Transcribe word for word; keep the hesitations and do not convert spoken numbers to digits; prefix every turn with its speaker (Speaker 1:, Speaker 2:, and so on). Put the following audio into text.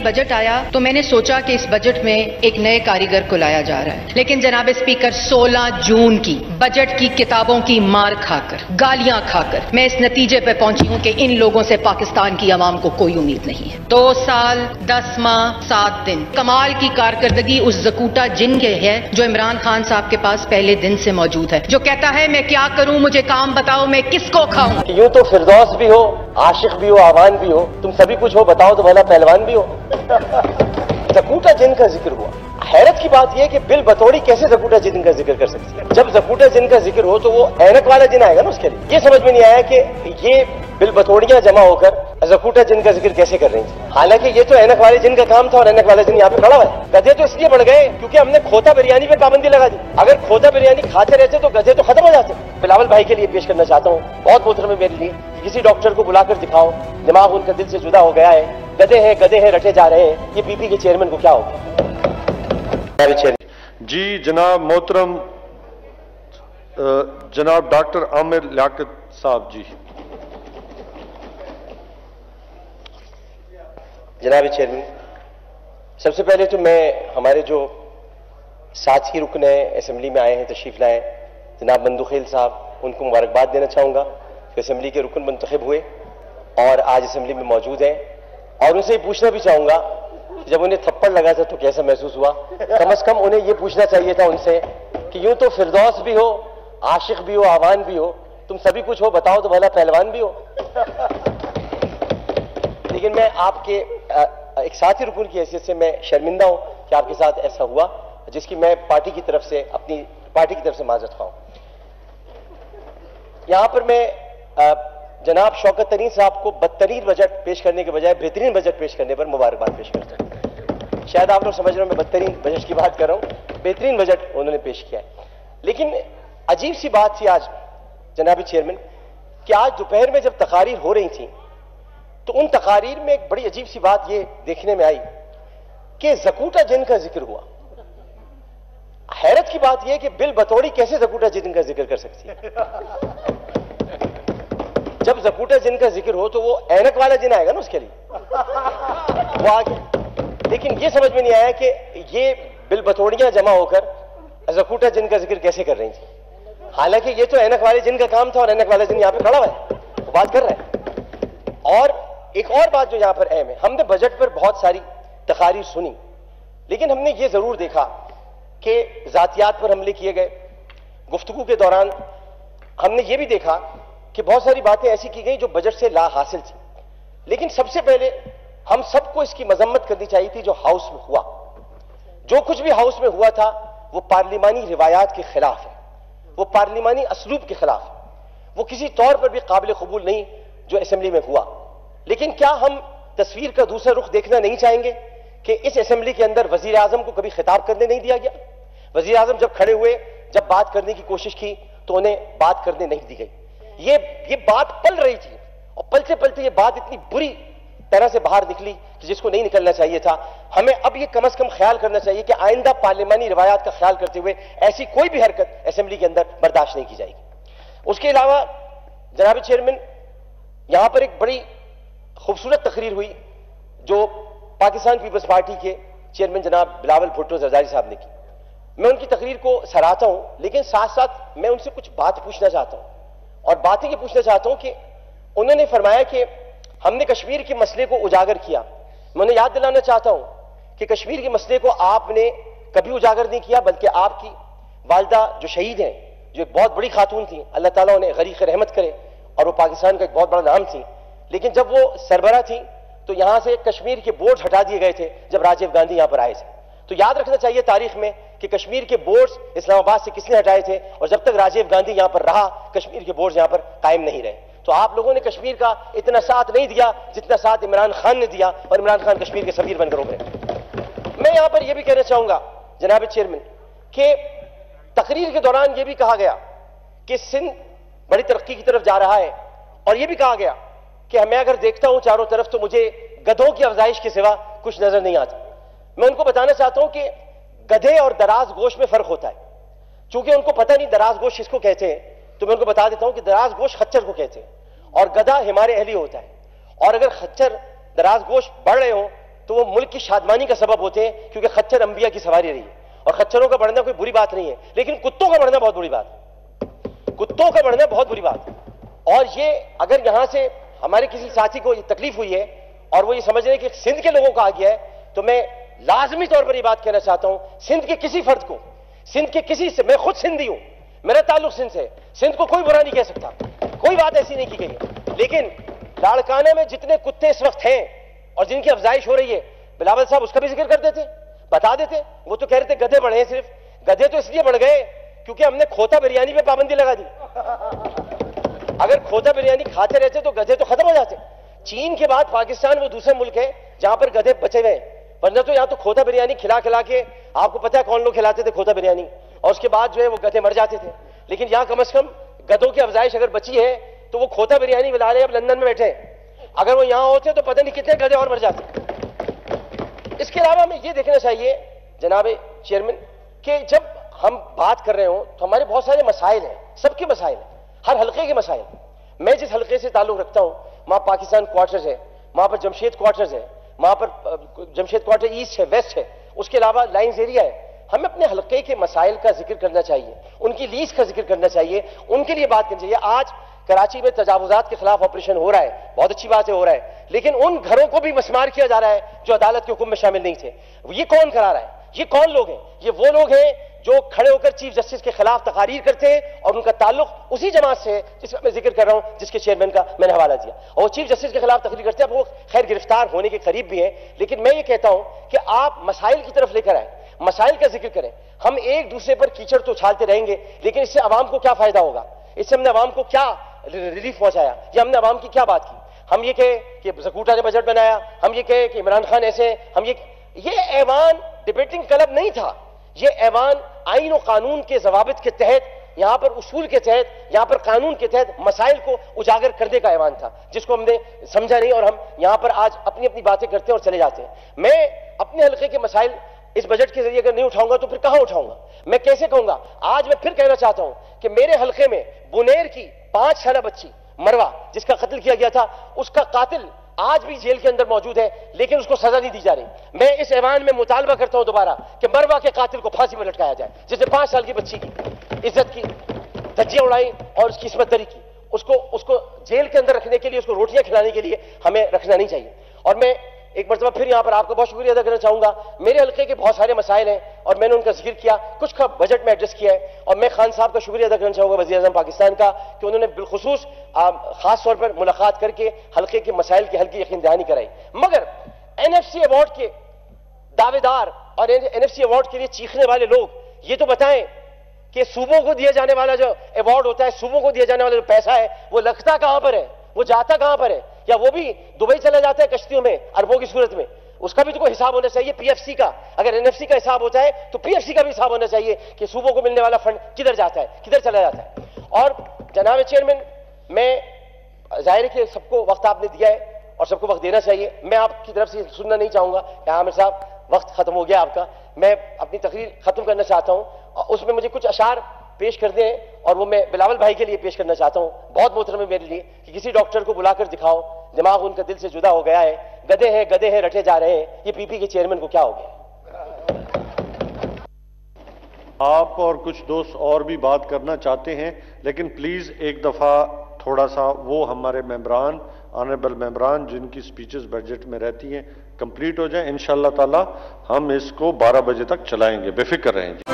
Speaker 1: Budget आया तो मैंने सोचा कि इस बजट में एक नए कारीगर को लाया जा रहा है, लेकिन जनाब स्पीकर सोलह जून की बजट की किताबों की मार खाकर, गालियां खाकर मैं इस नतीजे पर पहुंची हूं कि इन लोगों से पाकिस्तान की आवाम को कोई उम्मीद नहीं है। दो साल दस माह सात दिन कमाल की कारकर्दगी उस ज़कूटा जिन के है जो इमरान खान साहब के पास पहले दिन से मौजूद है, जो कहता है मैं क्या करूं, मुझे काम बताओ, मैं किसको खाऊं।
Speaker 2: यूं तो फिरदौस भी हो, आशिक भी हो, आवान भी हो, तुम सभी कुछ हो, बताओ तो भला पहलवान भी हो। ज़कूटा जिन का जिक्र हुआ। हैरत की बात यह कि बिल बतौड़ी कैसे ज़कूटा जिन का जिक्र कर सकती है। जब ज़कूटा जिन का जिक्र हो तो वो ऐनक वाला जिन आएगा ना उसके लिए। ये समझ में नहीं आया कि ये बिल बतौड़ियां जमा होकर ज़कूटा जिन का जिक्र कैसे कर रही थी। हालांकि ये तो ऐनक वाले जिन का काम था और ऐनक वाला जिन यहाँ पे खड़ा हुआ है। गधे तो इसलिए बढ़ गए क्योंकि हमने खोता बिरयानी पे पाबंदी लगा दी। अगर खोता बिरयानी खाते रहते तो गधे तो खत्म हो जाते। बिलावल भाई के लिए पेश करना चाहता हूँ, बहुत मोहतरम है मेरे लिए, किसी डॉक्टर को बुलाकर दिखाओ, दिमाग उनका दिल से जुदा हो गया है, गधे हैं गधे हैं रटे जा रहे हैं। ये पीपी के चेयरमैन को क्या होगा?
Speaker 3: जी जनाब मोहतरम जनाब डॉक्टर आमिर लियाकत साहब जी।
Speaker 2: जनाब चेयरमैन, सबसे पहले तो मैं हमारे जो साथी रुकन हैं असेंबली में आए हैं, तशरीफ लाए, जनाब मंदुखेल साहब, उनको मुबारकबाद देना चाहूँगा कि असेंबली के रुकन मुंतखब हुए और आज असेंबली में मौजूद हैं। और उनसे ये पूछना भी चाहूँगा कि जब उन्हें थप्पड़ लगा था तो कैसा महसूस हुआ। कम अज कम उन्हें ये पूछना चाहिए था उनसे कि यूं तो फिरदौस भी हो, आशिक भी हो, आवान भी हो, तुम सभी कुछ हो, बताओ तो भला पहलवान भी हो। लेकिन मैं आपके एक साथी रुकन की हैसियत से मैं शर्मिंदा हूं कि आपके साथ ऐसा हुआ, जिसकी मैं पार्टी की तरफ से अपनी पार्टी की तरफ से माजरत खाऊं। यहां पर मैं जनाब शौकत तरीन साहब को बदतरीन बजट पेश करने के बजाय बेहतरीन बजट पेश करने पर मुबारकबाद पेश करता हूं। शायद आप लोग समझ रहे हो मैं बदतरीन बजट की बात कर रहा हूं, बेहतरीन बजट उन्होंने पेश किया है। लेकिन अजीब सी बात थी आज जनाब चेयरमैन कि आज दोपहर में जब तकारीर हो रही थी तो उन तकारीर में एक बड़ी अजीब सी बात यह देखने में आई कि ज़कूटा जिन का जिक्र हुआ। हैरत की बात यह कि बिल बतौड़ी कैसे ज़कूटा जिन का जिक्र कर सकती है। जब ज़कूटा जिन का जिक्र हो तो वो ऐनक वाला जिन आएगा ना उसके लिए, वो आगे। लेकिन ये समझ में नहीं आया कि ये बिल बतौड़ियां जमा होकर ज़कूटा जिन का जिक्र कैसे कर रही थी। हालांकि ये तो ऐनक वाले जिन का काम था और ऐनक वाला जिन यहां पे खड़ा हुआ है, वो बात कर रहा है। और एक और बात जो यहां पर अहम है, हमने बजट पर बहुत सारी तकारीर सुनी, लेकिन हमने ये जरूर देखा कि जातियात पर हमले किए गए। गुफ्तगू के दौरान हमने ये भी देखा कि बहुत सारी बातें ऐसी की गई जो बजट से ला हासिल थी। लेकिन सबसे पहले हम सबको इसकी मजम्मत करनी चाहिए थी जो हाउस में हुआ। जो कुछ भी हाउस में हुआ था वो पार्लिमानी रिवायात के खिलाफ है, वो पार्लिमानी असलूब के खिलाफ है, वो किसी तौर पर भी काबिल कबूल नहीं जो असेंबली में हुआ। लेकिन क्या हम तस्वीर का दूसरा रुख देखना नहीं चाहेंगे कि इस असेंबली के अंदर वजीर आजम को कभी खिताब करने नहीं दिया गया। वजीर आजम जब खड़े हुए, जब बात करने की कोशिश की तो उन्हें बात करने नहीं दी गई। ये ये बात पल रही थी और पलते पलते ये बात इतनी बुरी तरह से बाहर निकली कि जिसको नहीं निकलना चाहिए था। हमें अब ये कम अज कम ख्याल करना चाहिए कि आइंदा पार्लिमानी रिवायात का ख्याल करते हुए ऐसी कोई भी हरकत असेंबली के अंदर बर्दाश्त नहीं की जाएगी। उसके अलावा जनाब चेयरमैन, यहां पर एक बड़ी खूबसूरत तकरीर हुई जो पाकिस्तान पीपल्स पार्टी के चेयरमैन जनाब बिलावल भुट्टो जरदारी साहब ने की। मैं उनकी तकरीर को सराहता हूं, लेकिन साथ साथ मैं उनसे कुछ बात पूछना चाहता हूं। और बातें ये पूछना चाहता हूं कि उन्होंने फरमाया कि हमने कश्मीर के मसले को उजागर किया। मैं उन्हें याद दिलाना चाहता हूं कि कश्मीर के मसले को आपने कभी उजागर नहीं किया, बल्कि आपकी वालिदा जो शहीद हैं, जो एक बहुत बड़ी खातून थी, अल्लाह ताला उन्हें गरीक रहमत करे, और वो पाकिस्तान का एक बहुत बड़ा नाम थी, लेकिन जब वो सरबरा थी तो यहां से कश्मीर के बोर्ड हटा दिए गए थे जब राजीव गांधी यहां पर आए थे। तो याद रखना चाहिए तारीख में कि कश्मीर के बोर्ड्स इस्लामाबाद से किसने हटाए थे, और जब तक राजीव गांधी यहां पर रहा कश्मीर के बोर्ड्स यहां पर कायम नहीं रहे। तो आप लोगों ने कश्मीर का इतना साथ नहीं दिया जितना साथ इमरान खान ने दिया, और इमरान खान कश्मीर के सफीर बनकर उभरे। मैं यहां पर यह भी कहना चाहूंगा जनाब चेयरमैन कि तकरीर के दौरान यह भी कहा गया कि सिंध बड़ी तरक्की की तरफ जा रहा है, और यह भी कहा गया कि मैं अगर देखता हूं चारों तरफ तो मुझे गधों की अफजाइश के सिवा कुछ नजर नहीं आता। मैं उनको बताना चाहता हूं कि गधे और दराज गोश में फर्क होता है। चूंकि उनको पता नहीं दराज गोश किसको कहते हैं, तो मैं उनको बता देता हूं कि दराज गोश खच्चर को कहते हैं और गधा हिमारे अहली होता है। और अगर खच्चर दराज गोश बढ़ रहे हो تو وہ ملک کی شادمانی کا سبب ہوتے ہیں، کیونکہ خچر انبیاء کی سواری رہی ہے، اور خچروں کا بڑھنا کوئی بری بات نہیں ہے، لیکن کتوں کا بڑھنا بہت بری بات ہے، کتوں کا بڑھنا بہت بری بات ہے۔ اور یہ اگر یہاں سے ہمارے کسی ساتھی کو یہ تکلیف ہوئی ہے اور وہ یہ سمجھ رہے ہیں کہ سندھ کے لوگوں کا آ گیا ہے، تو میں لازمی طور پر یہ بات کہنا چاہتا ہوں سندھ کے کسی فرد کو، سندھ کے کسی سے، میں خود سندھی ہوں، میرا تعلق سندھ سے، سندھ کو کوئی برا نہیں کہہ سکتا، کوئی بات ایسی نہیں کی گئی ہے، لیکن لاڑکانہ میں جتنے کتے اس وقت ہیں اور جن کی افزائش ہو رہی ہے، بلاول صاحب اس کا بھی ذکر کر دیتے، بتا دیتے۔ وہ تو کہہ رہے تھے گدھے بڑھے ہیں، صرف گدھے تو اس لیے بڑھ گئے کیونکہ ہم نے کھوتا بریانی پہ پابندی لگا دی۔ اگر کھوتا بریانی کھاتے رہتے تو گدھے تو ختم ہو جاتے۔ چین کے بعد پاکستان وہ دوسرے ملک ہے جہاں پر گدھے بچے ہوئے ہیں، ورنہ تو یہاں تو کھوتا بریانی کھلا کھلا کے آپ کو پتہ ہے کون لوگ کھلاتے تھے کھوتا بریانی، اور اس کے بعد جو ہے وہ گدھے مر جاتے تھے۔ لیکن یہاں کم از کم گدھوں کی افزائش اگر بچی ہے تو وہ کھوتا بریانی بلا رہے ہیں، اب لندن میں بیٹھے ہیں، اگر وہ یہاں ہوتے تو پتہ نہیں کتنے گدھے اور مر جاتے۔ اس کے علاوہ ہمیں یہ دیکھنا چاہیے جناب چیئرمین کہ جب ہم بات کر رہے ہوں تو ہمارے بہت سارے مسائل ہیں، سب کے مسائل ہیں، ہر حلقے کے مسائل۔ میں جس حلقے سے تعلق رکھتا ہوں وہاں پاکستان کوارٹرز ہے، وہاں پر جمشید کوارٹرز ہے، وہاں پر جمشید کوارٹر ایسٹ ہے، ویسٹ ہے، اس کے علاوہ لائنز ایریا ہے۔ ہمیں اپنے حلقے کے مسائل کا ذکر کرنا چاہیے، ان کی لیز کا ذکر کرنا چاہیے، ان کے لیے بات کرنی چاہیے۔ آج کراچی میں تجاوزات کے خلاف آپریشن ہو رہا ہے، بہت اچھی بات ہے ہو رہا ہے، لیکن ان گھروں کو بھی مسمار کیا جا رہا ہے جو عدالت کے حکم میں شامل نہیں تھے۔ یہ کون کرا رہا ہے؟ یہ کون لوگ ہیں؟ یہ وہ لوگ ہیں جو کھڑے ہو کر چیف جسٹس کے خلاف تقاریر کرتے ہیں، اور ان کا تعلق اسی جماعت سے ہے جس کا میں ذکر کر رہا ہوں، جس کے چیئرمین کا میں نے حوالہ دیا، اور وہ چیف جسٹس کے خلاف تقریر کرتے ہیں۔ اب وہ خیر گرفتار ہونے کے قریب بھی ہیں، لیکن میں یہ کہتا ہوں کہ آپ مسائل کی طرف لے کر آئیں، مسائل کا ذکر کریں۔ ہم ایک دوسرے پر کیچڑ تو اچھالتے رہیں گے، لیکن اس سے عوام کو کیا فائدہ ہوگا؟ اس سے ہم نے عوام کو کیا ریلیف پہنچایا؟ یا ہم نے عوام کی کیا بات کی؟ ہم یہ کہیں کہ زکوٹا نے بجٹ بنایا، ہم یہ کہیں کہ عمران خان ایسے ہیں، ہم یہ یہ ایوان ڈیبیٹنگ کلب نہیں تھا، یہ ایوان آئین و قانون کے ضوابط کے تحت، یہاں پر اصول کے تحت، یہاں پر قانون کے تحت مسائل کو اجاگر کرنے کا ایوان تھا، جس کو ہم نے سمجھا نہیں، اور ہم یہاں پر آج اپنی اپنی باتیں کرتے ہیں اور چلے جاتے ہیں۔ میں اپنے حلقے کے مسائل اس بجٹ کے ذریعے اگر نہیں اٹھاؤں گا تو پھر کہاں اٹھاؤں گا؟ میں کیسے کہوں گا؟ آج میں پھر کہنا چاہتا ہوں کہ میرے حلقے میں بنیر کی پانچ سالہ بچی مروا جس کا قتل کیا گیا تھا، اس کا قاتل آج بھی جیل کے اندر موجود ہے، لیکن اس کو سزا نہیں دی جا رہی۔ میں اس ایوان میں مطالبہ کرتا ہوں دوبارہ کہ مروا کے قاتل کو پھانسی میں لٹکایا جائے، جس نے پانچ سال کی بچی کی عزت کی دھجیاں اڑائی اور اس کی عصمت دری کی، اس کو اس کو جیل کے اندر رکھنے کے لیے، اس کو روٹیاں کھلانے کے لیے ہمیں رکھنا نہیں چاہیے۔ اور میں ایک مرتبہ پھر یہاں پر آپ کا بہت شکریہ ادا کرنا چاہوں گا۔ میرے حلقے کے بہت سارے مسائل ہیں اور میں نے ان کا ذکر کیا، کچھ کا بجٹ میں ایڈریس کیا ہے، اور میں خان صاحب کا شکریہ ادا کرنا چاہوں گا، وزیر اعظم پاکستان کا، کہ انہوں نے بالخصوص خاص طور پر ملاقات کر کے حلقے کے مسائل کے حل کی یقین دہانی کرائی۔ مگر این ایف سی ایوارڈ کے دعوے دار اور این ایف سی ایوارڈ کے لیے چیخنے والے لوگ یہ تو بتائیں کہ صوبوں کو دیا جانے والا جو ایوارڈ ہوتا ہے، صوبوں کو دیا جانے والا جو پیسہ ہے، وہ لگتا کہاں پر ہے؟ وہ جاتا کہاں پر ہے؟ یا وہ بھی دبئی چلا جاتا ہے کشتیوں میں اربوں کی صورت میں؟ اس کا بھی تو کوئی حساب ہونا چاہیے پی ایف سی کا۔ اگر این ایف سی کا حساب ہوتا ہے تو پی ایف سی کا بھی حساب ہونا چاہیے کہ صوبوں کو ملنے والا فنڈ کدھر جاتا ہے، کدھر چلا جاتا ہے۔ اور جناب چیئرمین، میں ظاہر ہے کہ سب کو وقت آپ نے دیا ہے اور سب کو وقت دینا چاہیے، میں آپ کی طرف سے سننا نہیں چاہوں گا کہ عامر صاحب وقت ختم ہو گیا آپ کا۔ میں اپنی تقریر ختم کرنا چاہتا ہوں، اس میں مجھے کچھ اشعار پیش کر دیں، اور وہ میں بلاول بھائی کے لیے پیش کرنا چاہتا ہوں۔ بہت محترم ہے میرے لیے کہ کسی ڈاکٹر کو بلا کر دکھاؤ، دماغ ان کا دل سے جدا ہو گیا ہے، گدے ہیں گدے ہیں رٹے جا رہے ہیں، یہ پی پی کے چیئرمین کو کیا ہو گیا؟
Speaker 3: آپ اور کچھ دوست اور بھی بات کرنا چاہتے ہیں، لیکن پلیز ایک دفعہ تھوڑا سا وہ ہمارے ممبران، آنریبل ممبران جن کی سپیچز بجٹ میں رہتی ہیں، کمپلیٹ ہو جائیں۔ انشاءاللہ تعالی ہم اس کو بارہ بجے تک چلائیں گے، بے فکر رہیں۔